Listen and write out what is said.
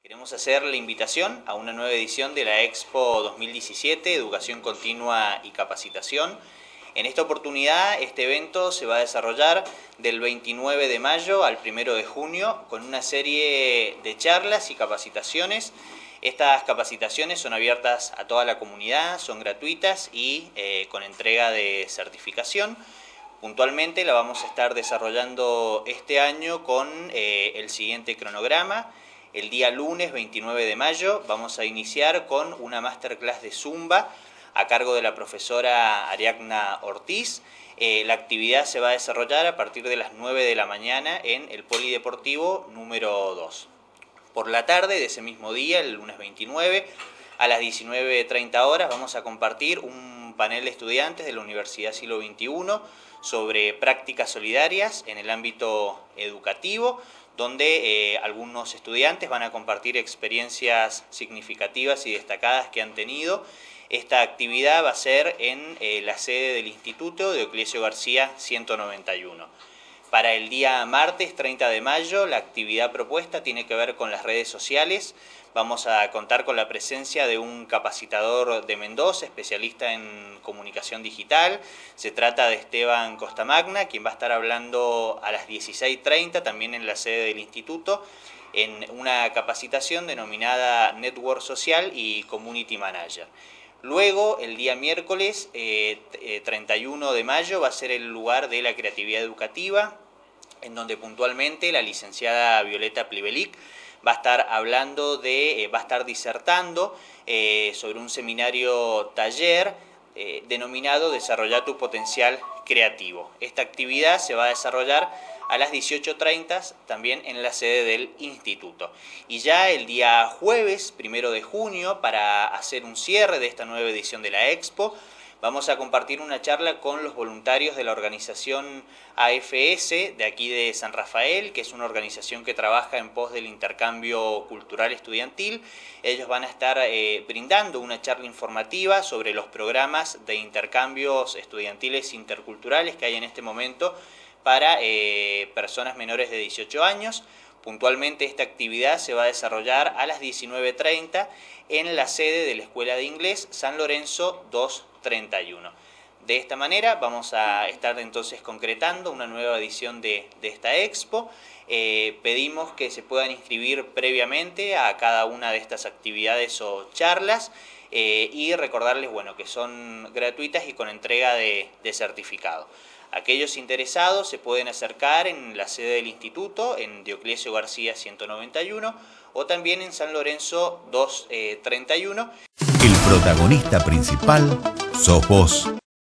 Queremos hacer la invitación a una nueva edición de la Expo 2017, Educación Continua y Capacitación. En esta oportunidad, este evento se va a desarrollar del 29 de mayo al 1 de junio con una serie de charlas y capacitaciones. Estas capacitaciones son abiertas a toda la comunidad, son gratuitas y con entrega de certificación. Puntualmente la vamos a estar desarrollando este año con el siguiente cronograma. El día lunes 29 de mayo vamos a iniciar con una masterclass de Zumba a cargo de la profesora Ariadna Ortiz. La actividad se va a desarrollar a partir de las 9 de la mañana en el Polideportivo número 2. Por la tarde de ese mismo día, el lunes 29, a las 19:30 horas, vamos a compartir un panel de estudiantes de la Universidad Siglo XXI sobre prácticas solidarias en el ámbito educativo, donde algunos estudiantes van a compartir experiencias significativas y destacadas que han tenido. Esta actividad va a ser en la sede del Instituto de Dioclesio García 191. Para el día martes 30 de mayo, la actividad propuesta tiene que ver con las redes sociales. Vamos a contar con la presencia de un capacitador de Mendoza, especialista en comunicación digital. Se trata de Esteban Costamagna, quien va a estar hablando a las 16:30, también en la sede del instituto, en una capacitación denominada Network Social y Community Manager. Luego, el día miércoles 31 de mayo, va a ser el lugar de la creatividad educativa, en donde puntualmente la licenciada Violeta Plivelic va a estar disertando sobre un seminario taller denominado Desarrollar tu potencial creativo. Esta actividad se va a desarrollar a las 18:30 también en la sede del instituto. Y ya el día jueves 1 de junio, para hacer un cierre de esta nueva edición de la Expo, vamos a compartir una charla con los voluntarios de la organización AFS de aquí de San Rafael, que es una organización que trabaja en pos del intercambio cultural estudiantil. Ellos van a estar brindando una charla informativa sobre los programas de intercambios estudiantiles interculturales que hay en este momento para personas menores de 18 años. Puntualmente esta actividad se va a desarrollar a las 19:30 en la sede de la Escuela de Inglés San Lorenzo 231. De esta manera vamos a estar entonces concretando una nueva edición de esta Expo. Pedimos que se puedan inscribir previamente a cada una de estas actividades o charlas y recordarles que son gratuitas y con entrega de certificado. Aquellos interesados se pueden acercar en la sede del instituto, en Dioclesio García 191, o también en San Lorenzo 231. El protagonista principal sos vos.